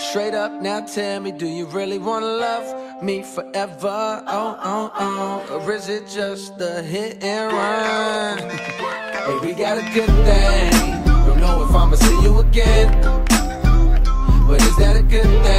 Straight up now, tell me, do you really wanna love me forever? Or is it just a hit and run? Hey, we got a good thing. Don't know if I'ma see you again, but is that a good thing?